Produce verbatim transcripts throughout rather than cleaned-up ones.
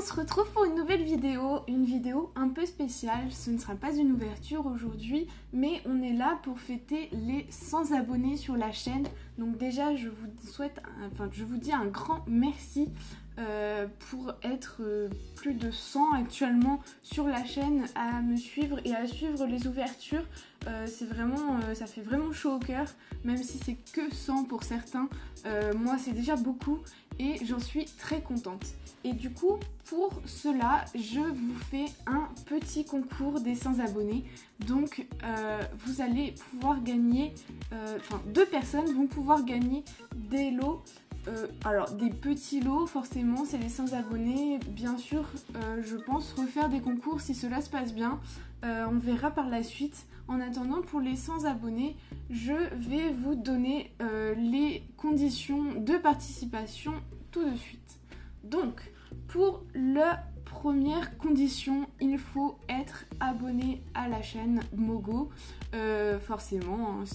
on se retrouve pour une nouvelle vidéo, une vidéo un peu spéciale. Ce ne sera pas une ouverture aujourd'hui, mais on est là pour fêter les cent abonnés sur la chaîne. Donc déjà, je vous souhaite, enfin, je vous dis un grand merci euh, pour être euh, plus de cent actuellement sur la chaîne à me suivre et à suivre les ouvertures. Euh, c'est vraiment, euh, ça fait vraiment chaud au cœur, même si c'est que cent pour certains. Euh, moi, c'est déjà beaucoup et j'en suis très contente. Et du coup, pour cela, je vous fais un petit concours des cent abonnés. Donc, euh, vous allez pouvoir gagner, euh, enfin, deux personnes vont pouvoir gagner des lots. Euh, alors, des petits lots, forcément, c'est les cent abonnés. Bien sûr, euh, je pense refaire des concours si cela se passe bien. Euh, on verra par la suite. En attendant, pour les cent abonnés, je vais vous donner euh, les conditions de participation tout de suite. Donc, pour la première condition, il faut être abonné à la chaîne Mogo. Euh, forcément, hein,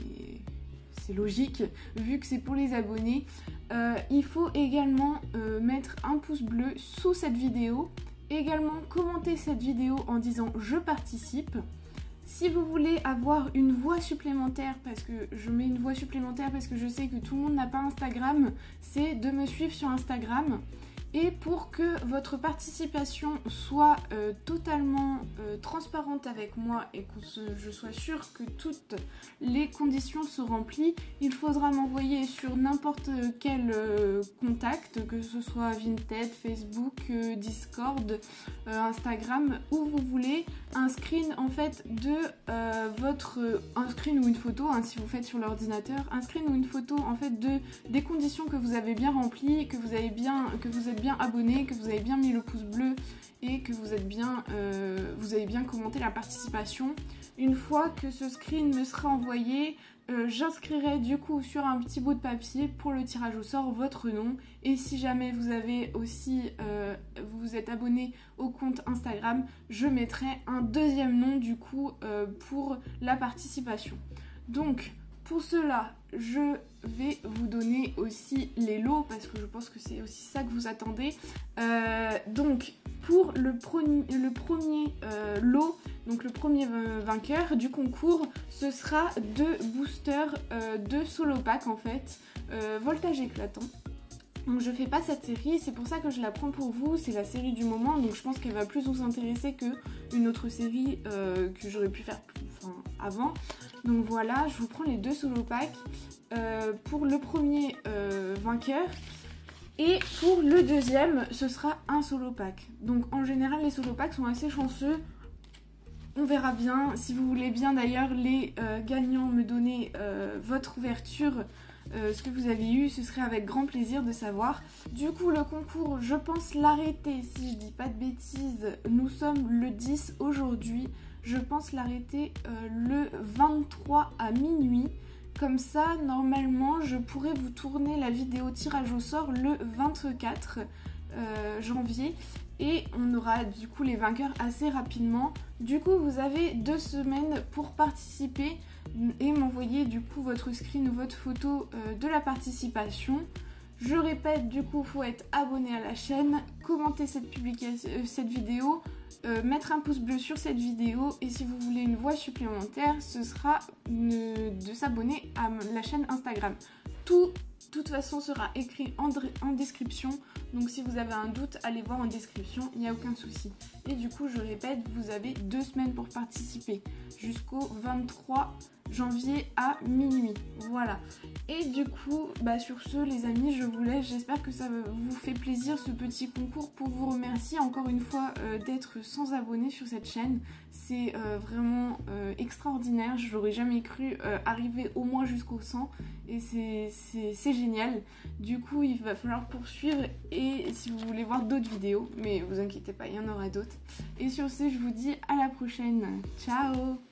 c'est logique, vu que c'est pour les abonnés. Euh, il faut également euh, mettre un pouce bleu sous cette vidéo. Également, commenter cette vidéo en disant « Je participe ». Si vous voulez avoir une voix supplémentaire, parce que je mets une voix supplémentaire parce que je sais que tout le monde n'a pas Instagram, c'est de me suivre sur Instagram. Et pour que votre participation soit euh, totalement euh, transparente avec moi et que je sois sûre que toutes les conditions sont remplies, il faudra m'envoyer sur n'importe quel euh, contact, que ce soit Vinted, Facebook, euh, Discord, euh, Instagram, où vous voulez, un screen en fait de euh, votre... un screen ou une photo, hein, si vous faites sur l'ordinateur, un screen ou une photo en fait de des conditions que vous avez bien remplies, que vous avez bien, que vous êtes bien abonné, que vous avez bien mis le pouce bleu et que vous êtes bien, euh, vous avez bien commenté la participation. Une fois que ce screen me sera envoyé, euh, j'inscrirai du coup sur un petit bout de papier pour le tirage au sort votre nom. Et si jamais vous avez aussi, euh, vous vous êtes abonné au compte Instagram, je mettrai un deuxième nom du coup euh, pour la participation. Donc pour cela, je vais vous donner aussi les lots parce que je pense que c'est aussi ça que vous attendez. Euh, donc pour le, pro le premier euh, lot, donc le premier vainqueur du concours, ce sera deux boosters euh, de solo pack en fait, euh, voltage éclatant. Donc je fais pas cette série, c'est pour ça que je la prends pour vous, c'est la série du moment, donc je pense qu'elle va plus vous intéresser qu'une autre série euh, que j'aurais pu faire enfin, avant. Donc voilà, je vous prends les deux solo packs euh, pour le premier euh, vainqueur. Et pour le deuxième, ce sera un solo pack. Donc en général, les solo packs sont assez chanceux. On verra bien. Si vous voulez bien d'ailleurs, les euh, gagnants me donner euh, votre ouverture, euh, ce que vous avez eu, ce serait avec grand plaisir de savoir. Du coup, le concours, je pense l'arrêter, si je dis pas de bêtises. Nous sommes le dix aujourd'hui. Je pense l'arrêter euh, le vingt-trois à minuit. Comme ça, normalement, je pourrais vous tourner la vidéo tirage au sort le vingt-quatre euh, janvier. Et on aura du coup les vainqueurs assez rapidement. Du coup, vous avez deux semaines pour participer et m'envoyer du coup votre screen ou votre photo euh, de la participation. Je répète, du coup, il faut être abonné à la chaîne, commenter cette, publication, euh, cette vidéo, euh, mettre un pouce bleu sur cette vidéo et si vous voulez une voix supplémentaire, ce sera une, de s'abonner à la chaîne Instagram. Tout, de toute façon, sera écrit en, en description, donc si vous avez un doute, allez voir en description, il n'y a aucun souci. Et du coup, je répète, vous avez deux semaines pour participer, jusqu'au vingt-trois janvier à minuit. Voilà. Et du coup, bah sur ce les amis, je vous laisse. J'espère que ça vous fait plaisir ce petit concours pour vous remercier encore une fois euh, d'être cent abonnés sur cette chaîne. C'est euh, vraiment euh, extraordinaire. Je n'aurais jamais cru euh, arriver au moins jusqu'au cent et c'est génial. Du coup, il va falloir poursuivre et si vous voulez voir d'autres vidéos, mais vous inquiétez pas, il y en aura d'autres. Et sur ce, je vous dis à la prochaine. Ciao!